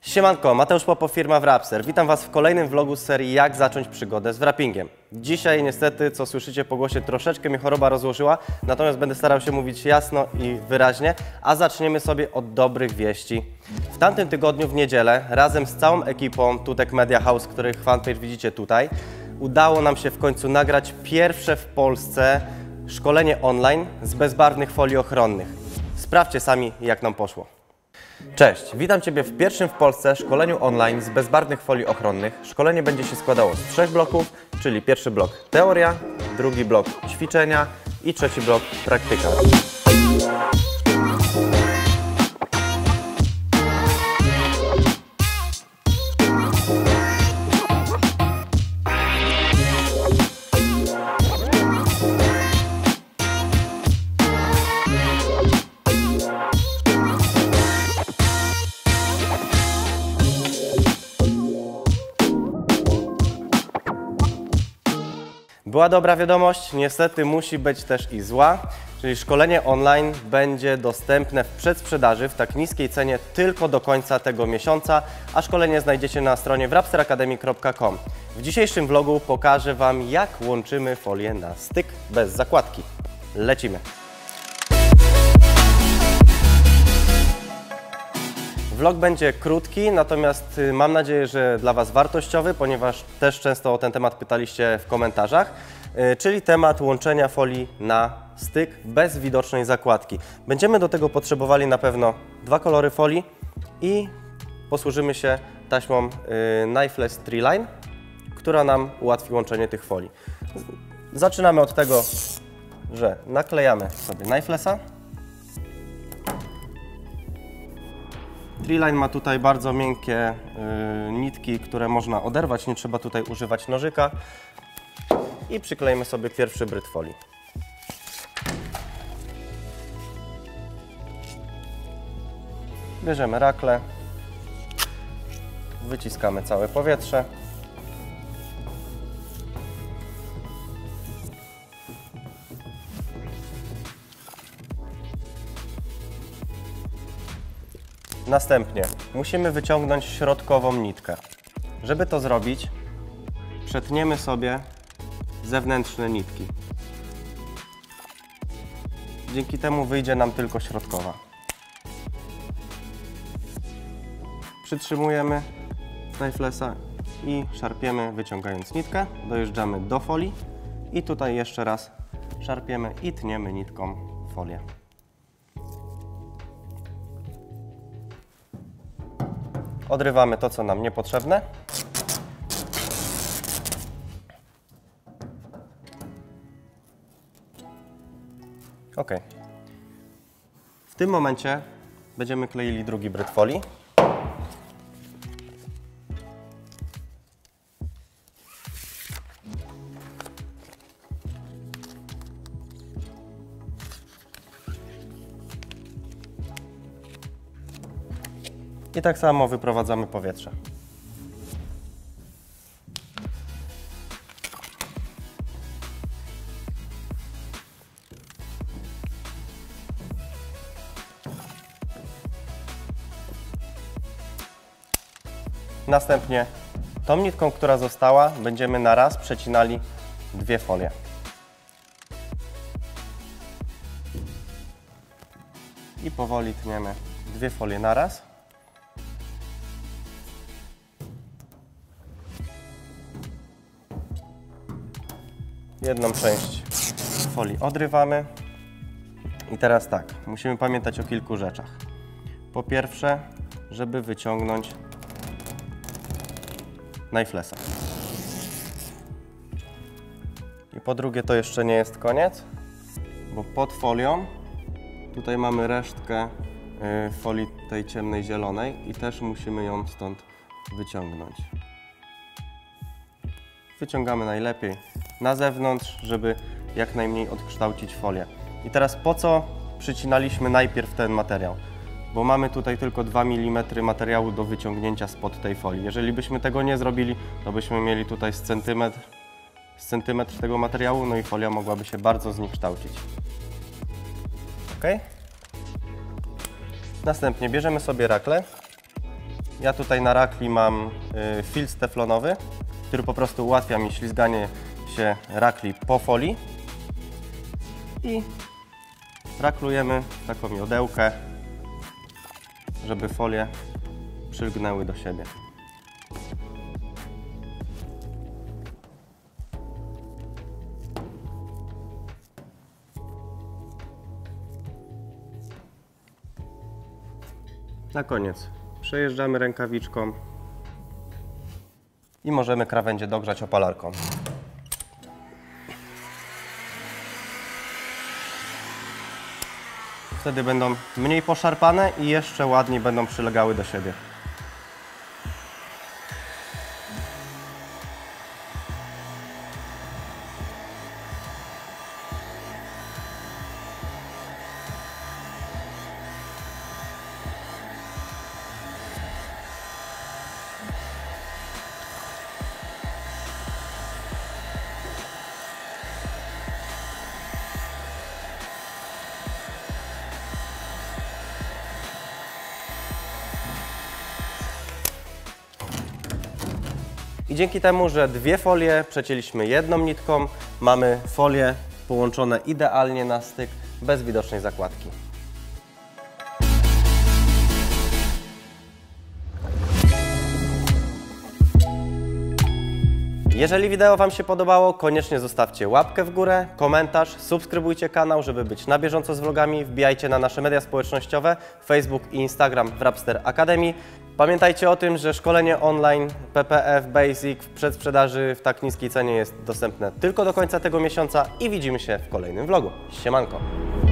Siemanko, Mateusz Popo, firma Wrapser. Witam Was w kolejnym vlogu z serii Jak zacząć przygodę z wrappingiem. Dzisiaj niestety, co słyszycie po głosie, troszeczkę mnie choroba rozłożyła, natomiast będę starał się mówić jasno i wyraźnie, a zaczniemy sobie od dobrych wieści. W tamtym tygodniu w niedzielę razem z całą ekipą Tutek Media House, których fanpage widzicie tutaj, udało nam się w końcu nagrać pierwsze w Polsce szkolenie online z bezbarwnych folii ochronnych. Sprawdźcie sami, jak nam poszło. Cześć, witam Ciebie w pierwszym w Polsce szkoleniu online z bezbarwnych folii ochronnych. Szkolenie będzie się składało z 3 bloków, czyli pierwszy blok teoria, drugi blok ćwiczenia i trzeci blok praktyka. Była dobra wiadomość, niestety musi być też i zła, czyli szkolenie online będzie dostępne w przedsprzedaży w tak niskiej cenie tylko do końca tego miesiąca, a szkolenie znajdziecie na stronie wrapseracademy.com. W dzisiejszym vlogu pokażę Wam, jak łączymy folię na styk bez zakładki. Lecimy! Vlog będzie krótki, natomiast mam nadzieję, że dla Was wartościowy, ponieważ też często o ten temat pytaliście w komentarzach, czyli temat łączenia folii na styk bez widocznej zakładki. Będziemy do tego potrzebowali na pewno 2 kolory folii i posłużymy się taśmą Knifeless Treeline, która nam ułatwi łączenie tych folii. Zaczynamy od tego, że naklejamy sobie Knifelessa. Treeline ma tutaj bardzo miękkie nitki, które można oderwać, nie trzeba tutaj używać nożyka. I przyklejmy sobie pierwszy bryt folii. Bierzemy raklę, wyciskamy całe powietrze. Następnie musimy wyciągnąć środkową nitkę. Żeby to zrobić, przetniemy sobie zewnętrzne nitki. Dzięki temu wyjdzie nam tylko środkowa. Przytrzymujemy Knifelessa i szarpiemy, wyciągając nitkę. Dojeżdżamy do folii i tutaj jeszcze raz szarpiemy i tniemy nitką folię. Odrywamy to, co nam niepotrzebne. Ok. W tym momencie będziemy kleili drugi bryt folii. I tak samo wyprowadzamy powietrze. Następnie tą nitką, która została, będziemy na raz przecinali 2 folie. I powoli tniemy 2 folie na raz. Jedną część folii odrywamy. I teraz tak, musimy pamiętać o kilku rzeczach. Po pierwsze, żeby wyciągnąć Knifelessa. I po drugie, to jeszcze nie jest koniec, bo pod folią tutaj mamy resztkę folii tej ciemnej zielonej i też musimy ją stąd wyciągnąć. Wyciągamy najlepiej na zewnątrz, żeby jak najmniej odkształcić folię. I teraz po co przycinaliśmy najpierw ten materiał? Bo mamy tutaj tylko 2 mm materiału do wyciągnięcia spod tej folii. Jeżeli byśmy tego nie zrobili, to byśmy mieli tutaj z centymetr tego materiału, no i folia mogłaby się bardzo zniekształcić. Ok? Następnie bierzemy sobie raklę Ja tutaj na rakli mam filtr teflonowy, który po prostu ułatwia mi ślizganie się rakli po folii. I raklujemy taką miodełkę, żeby folie przylgnęły do siebie. Na koniec przejeżdżamy rękawiczką i możemy krawędzie dogrzać opalarką. Wtedy będą mniej poszarpane i jeszcze ładniej będą przylegały do siebie. I dzięki temu, że dwie folie przecięliśmy jedną nitką, mamy folie połączone idealnie na styk, bez widocznej zakładki. Jeżeli wideo Wam się podobało, koniecznie zostawcie łapkę w górę, komentarz, subskrybujcie kanał, żeby być na bieżąco z vlogami, wbijajcie na nasze media społecznościowe, Facebook i Instagram Wrapster Academy. Pamiętajcie o tym, że szkolenie online PPF Basic w przedsprzedaży w tak niskiej cenie jest dostępne tylko do końca tego miesiąca i widzimy się w kolejnym vlogu. Siemanko!